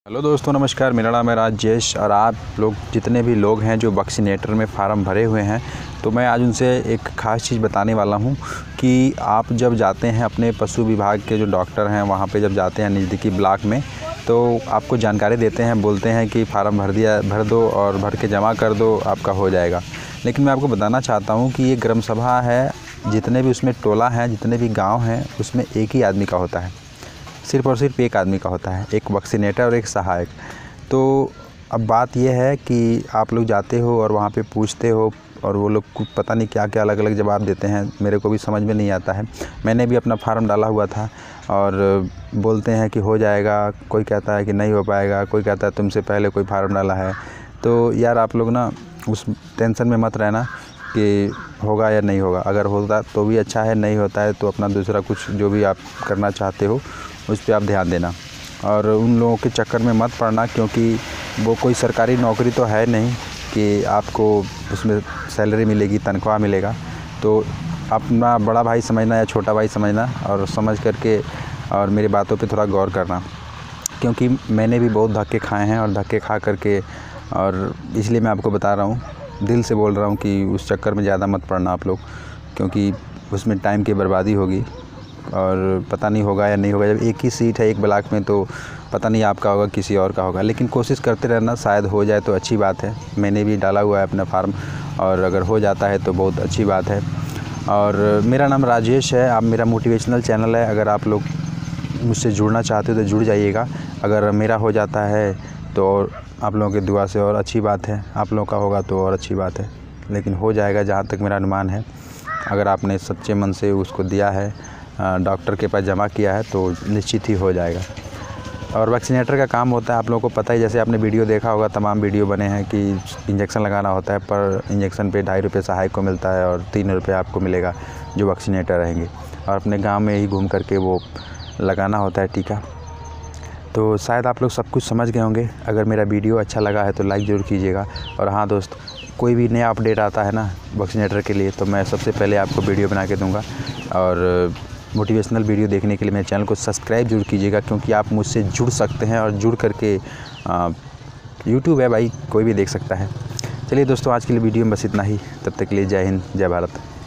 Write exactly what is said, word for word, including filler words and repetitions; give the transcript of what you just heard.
Hello दोस्तों, नमस्कार। मेरा नाम है राजेश और आप लोग जितने भी लोग हैं जो वैक्सीनेटर में फ़ार्म भरे हुए हैं, तो मैं आज उनसे एक ख़ास चीज़ बताने वाला हूं कि आप जब जाते हैं अपने पशु विभाग के जो डॉक्टर हैं वहां पे जब जाते हैं नज़दीकी ब्लॉक में, तो आपको जानकारी देते हैं, बोलते हैं कि फ़ार्म भर दिया भर दो और भर के जमा कर दो, आपका हो जाएगा। लेकिन मैं आपको बताना चाहता हूँ कि ये ग्राम सभा है, जितने भी उसमें टोला हैं, जितने भी गाँव हैं, उसमें एक ही आदमी का होता है, सिर्फ़ और सिर्फ एक आदमी का होता है, एक वैक्सीनेटर और एक सहायक। तो अब बात यह है कि आप लोग जाते हो और वहाँ पे पूछते हो और वो लोग कुछ पता नहीं क्या क्या अलग अलग जवाब देते हैं, मेरे को भी समझ में नहीं आता है। मैंने भी अपना फार्म डाला हुआ था और बोलते हैं कि हो जाएगा, कोई कहता है कि नहीं हो पाएगा, कोई कहता है तुमसे पहले कोई फार्म डाला है। तो यार आप लोग ना उस टेंशन में मत रहना कि होगा या नहीं होगा। अगर होता तो भी अच्छा है, नहीं होता है तो अपना दूसरा कुछ जो भी आप करना चाहते हो उस पर आप ध्यान देना और उन लोगों के चक्कर में मत पड़ना, क्योंकि वो कोई सरकारी नौकरी तो है नहीं कि आपको उसमें सैलरी मिलेगी, तनख्वाह मिलेगा। तो अपना बड़ा भाई समझना या छोटा भाई समझना और समझ करके और मेरी बातों पे थोड़ा गौर करना, क्योंकि मैंने भी बहुत धक्के खाए हैं और धक्के खा करके, और इसलिए मैं आपको बता रहा हूँ, दिल से बोल रहा हूँ कि उस चक्कर में ज़्यादा मत पड़ना आप लोग, क्योंकि उसमें टाइम की बर्बादी होगी और पता नहीं होगा या नहीं होगा। जब एक ही सीट है एक ब्लॉक में तो पता नहीं आपका होगा किसी और का होगा, लेकिन कोशिश करते रहना, शायद हो जाए तो अच्छी बात है। मैंने भी डाला हुआ है अपना फार्म और अगर हो जाता है तो बहुत अच्छी बात है। और मेरा नाम राजेश है, आप मेरा मोटिवेशनल चैनल है, अगर आप लोग मुझसे जुड़ना चाहते हो तो जुड़ जाइएगा। अगर मेरा हो जाता है तो और आप लोगों की दुआ से और अच्छी बात है, आप लोगों का होगा तो और अच्छी बात है, लेकिन हो जाएगा जहाँ तक मेरा अनुमान है। अगर आपने सच्चे मन से उसको दिया है, डॉक्टर के पास जमा किया है, तो निश्चित ही हो जाएगा। और वैक्सीनेटर का काम होता है, आप लोगों को पता ही, जैसे आपने वीडियो देखा होगा, तमाम वीडियो बने हैं कि इंजेक्शन लगाना होता है, पर इंजेक्शन पे ढाई रुपये सहायक को मिलता है और तीन रुपये आपको मिलेगा जो वैक्सीनेटर रहेंगे, और अपने गांव में ही घूम करके वो लगाना होता है टीका। तो शायद आप लोग सब कुछ समझ गए होंगे। अगर मेरा वीडियो अच्छा लगा है तो लाइक ज़रूर कीजिएगा। और हाँ दोस्त, कोई भी नया अपडेट आता है ना वैक्सीनेटर के लिए तो मैं सबसे पहले आपको वीडियो बना के दूँगा। और मोटिवेशनल वीडियो देखने के लिए मेरे चैनल को सब्सक्राइब जरूर कीजिएगा, क्योंकि आप मुझसे जुड़ सकते हैं और जुड़ करके यूट्यूब है भाई, कोई भी देख सकता है। चलिए दोस्तों, आज के लिए वीडियो में बस इतना ही। तब तक के लिए जय हिंद, जय भारत।